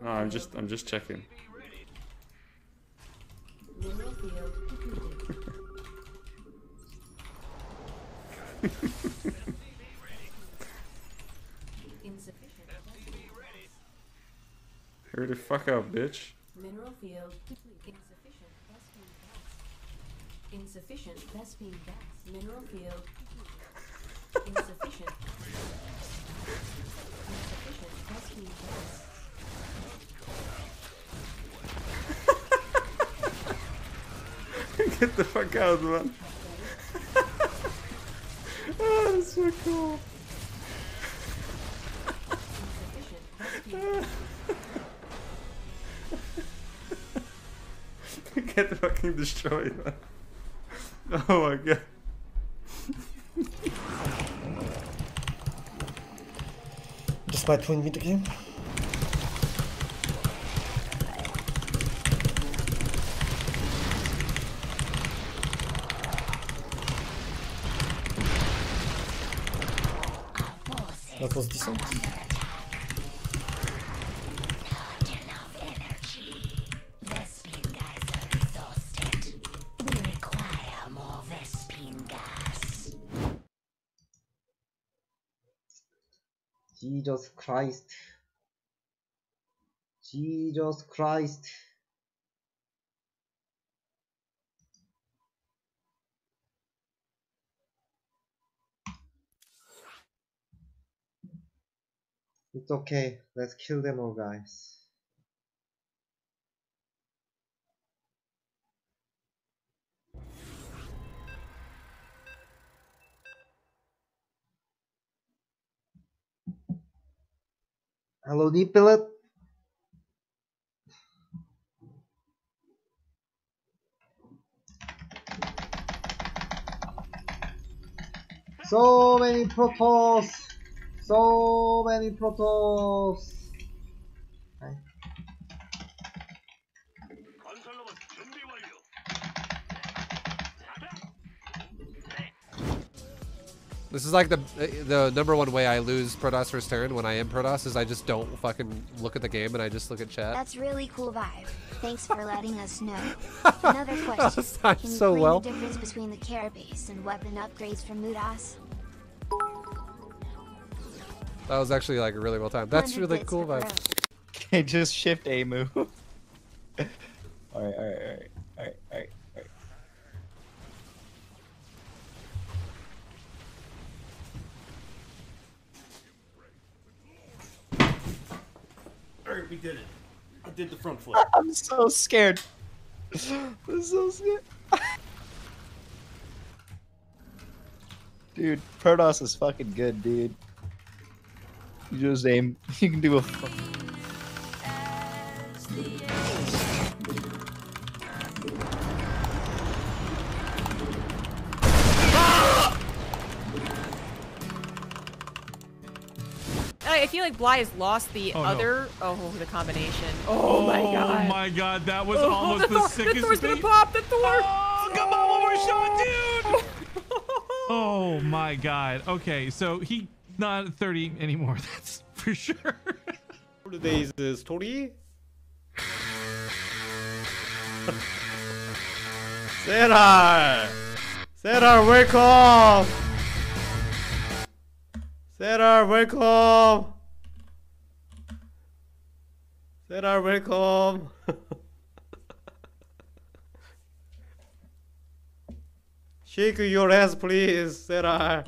No, I'm just checking. Hurry the fuck up, bitch. Mineral field insufficient Vespine gas. Mineral field insufficient. Insufficient Vespine gas. Get the fuck out, man. Oh, that's so cool. Get fucking destroyed, man. Oh my god. Despite winning the game. That was decent. Jesus Christ. Jesus Christ. It's okay. Let's kill them all, guys. Hello, deep pilot. So many protos. So many protos. Hi. This is like the #1 way I lose Protoss first turn when I am Protoss is I just don't fucking look at the game and I just look at chat. That's really cool vibe. Thanks for letting us know. Another question. That Can you so explain well. the difference between the carapace and weapon upgrades from Mudas? That was actually like really well timed. That's 100 really bits cool per vibe. Okay, just shift A move. Alright. Alright, we did it. I did the front flip. I'm so scared. I'm so scared. Dude, Protoss is fucking good, dude. You just aim. You can do a. I feel like Bly has lost the other. No. Oh, the combination. Oh my god. Oh my god, that was almost the sickest The Thor's thing. gonna pop. The Thor. Oh, come on, one more shot, dude. Oh my god. Okay, so he not 30 anymore. That's for sure. Today's story. Sarah, wake up! Sarah, wake up! Sarah, wake up! Shake your ass, please, Sarah.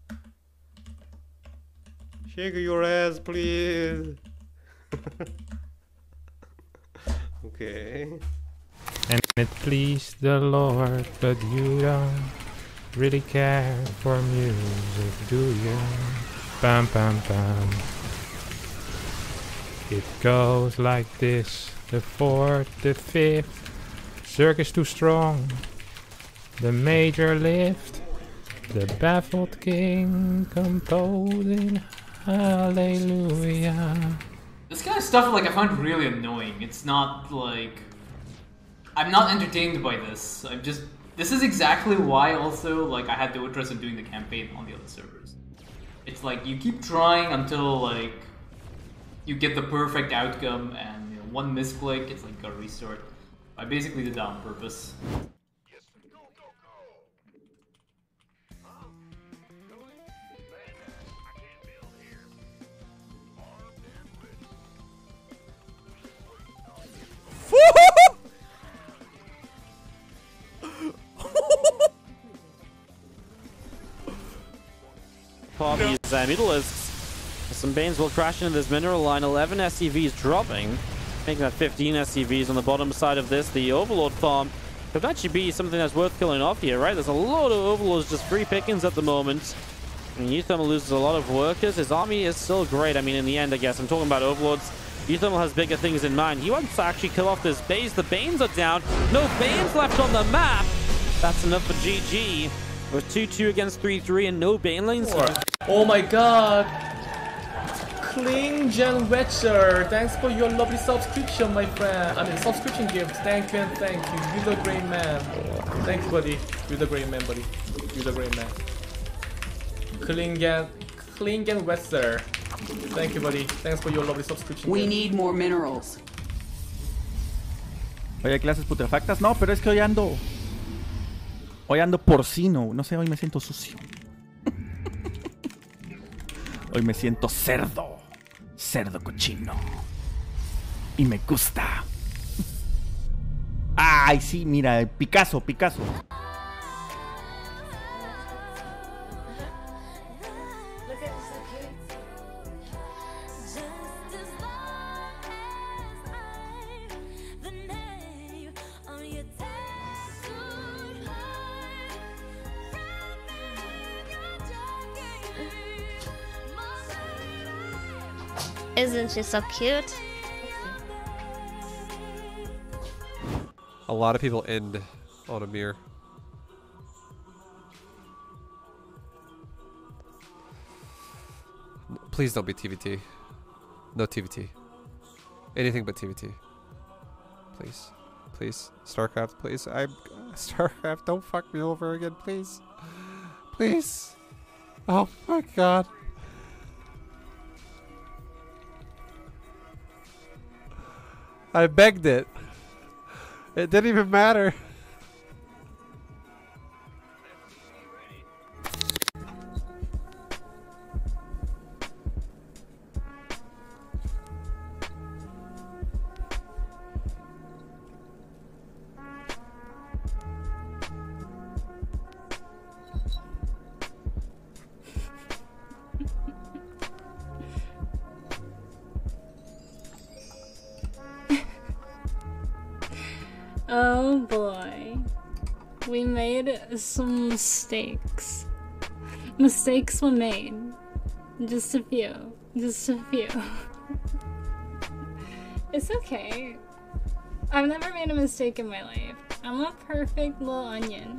Shake your ass, please. Okay. And it pleased the Lord, but you don't really care for music, do you? Pam pam pam. It goes like this: the 4th, the 5th, circus too strong, the major lift, the baffled king composing hallelujah. This kind of stuff, like, I find really annoying. It's not, like... I'm not entertained by this. I'm just... This is exactly why, also, like, I had no interest in doing the campaign on the other servers. It's like, you keep trying until, like, you get the perfect outcome, and one misclick, it's like gotta restart. I basically did that on purpose. Poppy's Mutalisks. Some Banes will crash into this mineral line. 11 SCVs dropping, making that 15 SCVs on the bottom side of this. The Overlord farm could actually be something that's worth killing off here, right? There's a lot of Overlords, just free pickings at the moment. And Uthermal loses a lot of workers. His army is still great. I mean, in the end, I guess. I'm talking about Overlords. Uthermal has bigger things in mind. He wants to actually kill off this base. The Banes are down. No Banes left on the map. That's enough for GG. With 2-2 against 3-3 and no Bane lanes. Oh my god! Klingen Wetcher, thanks for your lovely subscription, my friend. I mean, subscription gift. Thank you and thank you. You're the great man. Thanks, buddy. You're the great man, buddy. You're the great man. Klingen Wetcher. Thank you, buddy. Thanks for your lovely subscription. We need more minerals. Oye, clases putrefactas. No, pero es que hoy ando porcino. No sé, hoy me siento sucio. Hoy me siento cerdo. Cerdo cochino. Y me gusta. Ay, sí, mira, Picasso. Isn't she so cute? A lot of people end on a mirror. Please don't be TVT. No TVT. Anything but TVT. Please. Please. Starcraft, please. Starcraft, don't fuck me over again, please. Please. Oh my god. I begged it. It didn't even matter. Oh boy. We made some mistakes. Mistakes were made. Just a few. Just a few. It's okay. I've never made a mistake in my life. I'm a perfect little onion.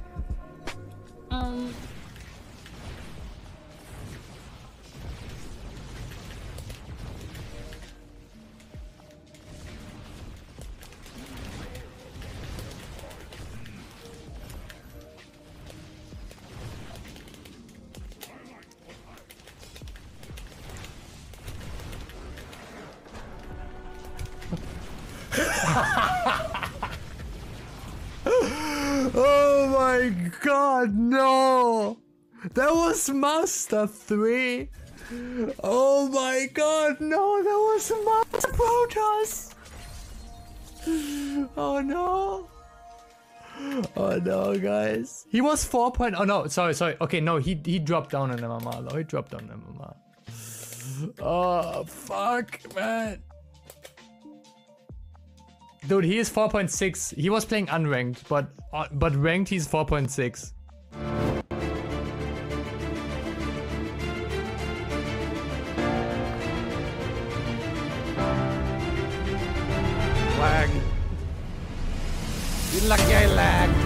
Oh my god, no! That was Master 3! Oh my god, no, that was Master Protoss! Oh no! Oh no, guys. He was 4 point. Oh no, sorry. Okay, no, he dropped down on MMR though. He dropped down on MMR. Oh, fuck, man. Dude, he is 4.6. He was playing unranked, but ranked he's 4.6. Lag. You lucky I lagged.